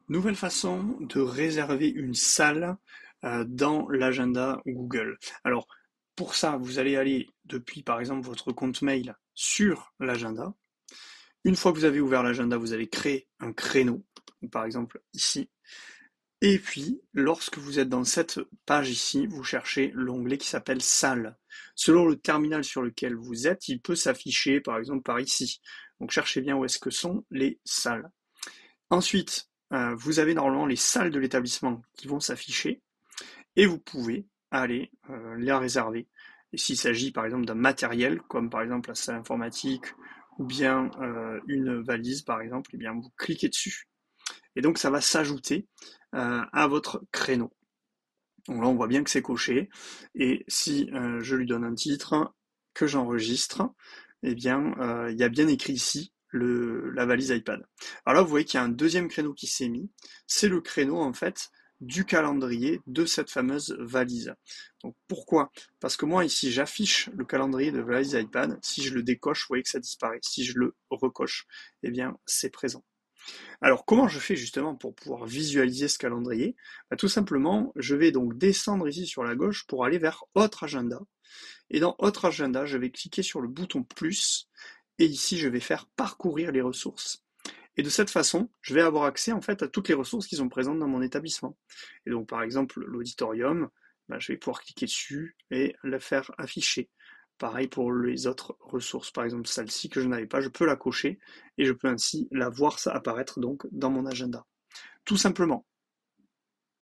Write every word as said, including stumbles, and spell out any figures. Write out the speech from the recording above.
Nouvelle façon de réserver une salle euh, dans l'agenda Google. Alors, pour ça, vous allez aller depuis, par exemple, votre compte mail sur l'agenda. Une fois que vous avez ouvert l'agenda, vous allez créer un créneau, par exemple ici. Et puis, lorsque vous êtes dans cette page ici, vous cherchez l'onglet qui s'appelle Salle. Selon le terminal sur lequel vous êtes, il peut s'afficher, par exemple, par ici. Donc, cherchez bien où est-ce que sont les salles. Ensuite, euh, vous avez normalement les salles de l'établissement qui vont s'afficher et vous pouvez aller euh, les réserver. Et s'il s'agit par exemple d'un matériel, comme par exemple la salle informatique ou bien euh, une valise par exemple, et bien vous cliquez dessus. Et donc ça va s'ajouter euh, à votre créneau. Donc là on voit bien que c'est coché. Et si euh, je lui donne un titre que j'enregistre, eh bien euh, il y a bien écrit ici le, la valise iPad. Alors là vous voyez qu'il y a un deuxième créneau qui s'est mis. C'est le créneau en fait du calendrier de cette fameuse valise. Donc pourquoi? Parce que moi ici j'affiche le calendrier de valise iPad. Si je le décoche, vous voyez que ça disparaît. Si je le recoche, eh bien c'est présent. Alors, comment je fais justement pour pouvoir visualiser ce calendrier? Bah, tout simplement, je vais donc descendre ici sur la gauche pour aller vers Autre agenda. Et dans Autre agenda, je vais cliquer sur le bouton plus. Et ici, je vais faire parcourir les ressources. Et de cette façon, je vais avoir accès en fait à toutes les ressources qui sont présentes dans mon établissement. Et donc, par exemple, l'auditorium, bah, je vais pouvoir cliquer dessus et le faire afficher. Pareil pour les autres ressources, par exemple celle-ci que je n'avais pas, je peux la cocher et je peux ainsi la voir apparaître donc dans mon agenda. Tout simplement.